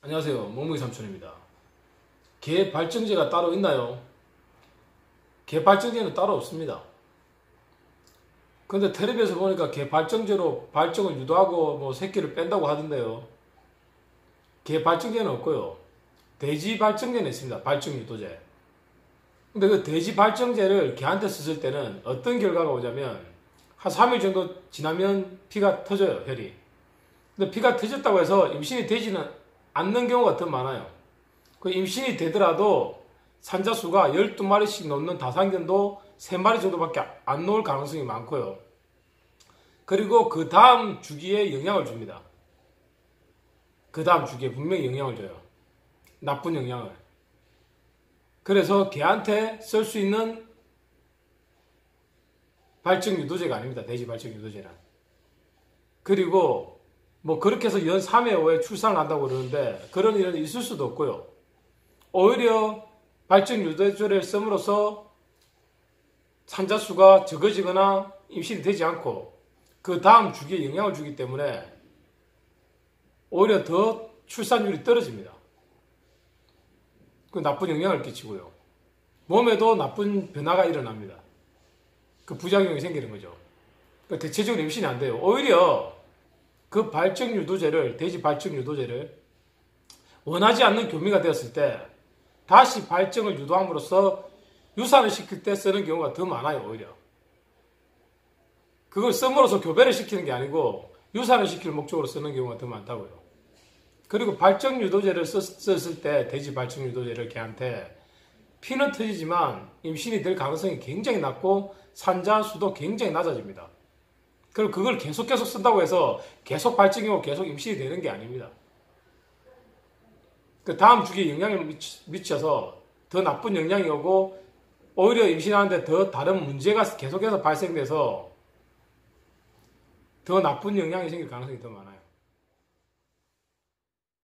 안녕하세요. 멍멍이 삼촌입니다. 개 발정제가 따로 있나요? 개 발정제는 따로 없습니다. 근데 텔레비에서 보니까 개 발정제로 발정을 유도하고 뭐 새끼를 뺀다고 하던데요. 개 발정제는 없고요. 돼지 발정제는 있습니다. 발정 유도제. 근데 그 돼지 발정제를 개한테 썼을 때는 어떤 결과가 오냐면 한 3일 정도 지나면 피가 터져요, 혈이. 근데 피가 터졌다고 해서 임신이 되지는 않는 경우가 더 많아요. 그 임신이 되더라도 산자수가 12마리씩 넘는 다산견도 3마리 정도밖에 안 놓을 가능성이 많고요. 그리고 그 다음 주기에 영향을 줍니다. 그 다음 주기에 분명히 영향을 줘요. 나쁜 영향을. 그래서 개한테 쓸 수 있는 발정 유도제가 아닙니다. 돼지 발정 유도제는. 그리고 뭐 그렇게 해서 연 3회, 5회 출산을 한다고 그러는데 그런 일은 있을 수도 없고요. 오히려 발정 유도제를 씀으로써 산자수가 적어지거나 임신이 되지 않고 그 다음 주기에 영향을 주기 때문에 오히려 더 출산율이 떨어집니다. 그 나쁜 영향을 끼치고요. 몸에도 나쁜 변화가 일어납니다. 그 부작용이 생기는 거죠. 그러니까 대체적으로 임신이 안 돼요. 오히려 그 발정 유도제를, 돼지 발정 유도제를 원하지 않는 교미가 되었을 때 다시 발정을 유도함으로써 유산을 시킬 때 쓰는 경우가 더 많아요, 오히려. 그걸 씀으로써 교배를 시키는 게 아니고 유산을 시킬 목적으로 쓰는 경우가 더 많다고요. 그리고 발정 유도제를 썼을 때, 돼지 발정 유도제를 개한테 피는 터지지만 임신이 될 가능성이 굉장히 낮고 산자 수도 굉장히 낮아집니다. 그리고 그걸 계속 쓴다고 해서 계속 발정이고 계속 임신이 되는 게 아닙니다. 그 다음 주기에 영향을 미쳐서 더 나쁜 영향이 오고 오히려 임신하는데 더 다른 문제가 계속해서 발생돼서 더 나쁜 영향이 생길 가능성이 더 많아요.